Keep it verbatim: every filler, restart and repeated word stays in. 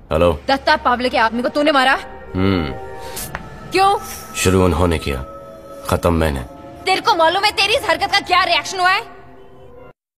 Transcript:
Hello. Dutta Pawle के आदमी को तूने मारा? हम्म। क्यों? शुरू उन्होंने किया, खत्म मैंने। तेरे को मालूम है तेरी इस हरकत का क्या रिएक्शन हुआ है?